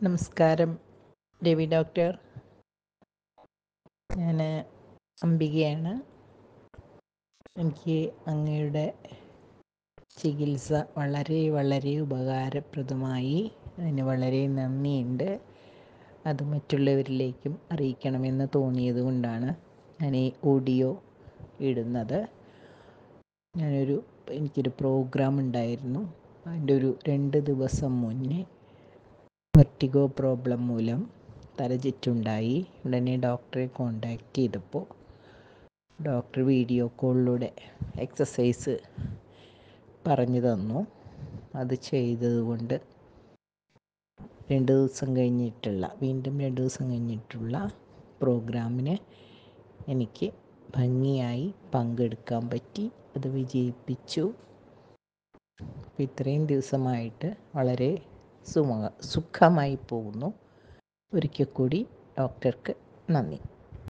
നമസ്കാരം രവി ഡോക്ടർ. ഞാൻ അംബികയാണ്. എനിക്ക് അങ്ങയുടെ ചികിത്സ വളരെ ഉപകാരപ്രദമായി. അതിന് വളരെ നന്ദിയുണ്ട്. അത് മറ്റുള്ളവരിലേക്കും അറിയിക്കണമെന്ന് തോന്നിയത് കൊണ്ടാണ് ഞാൻ ഈ ഓഡിയോ ഇടുന്നത്. എനിക്കൊരു പ്രോഗ്രാം ഉണ്ടായിരുന്നു. അതിൻ്റെ ഒരു 2 ദിവസം മുന്നേ വെർട്ടിഗോ പ്രോബ്ലം മൂലം തലചുറ്റുണ്ടായി. ഉടനെ ഡോക്ടറെ കോണ്ടാക്ട് ചെയ്തപ്പോൾ ഡോക്ടർ വീഡിയോ കോളിലൂടെ എക്സസൈസ് പറഞ്ഞു തന്നു. അത് ചെയ്തതുകൊണ്ട് 2 ദിവസം കഴിഞ്ഞിട്ടുള്ള പ്രോഗ്രാമിന് എനിക്ക് ഭംഗിയായി പങ്കെടുക്കാൻ പറ്റി. അത് വിജയിപ്പിച്ചു. ഇത്രയും ദിവസമായിട്ട് വളരെ സുഖമായി പോകുന്നു. ഒരിക്കൽ കൂടി ഡോക്ടർക്ക് നന്ദി.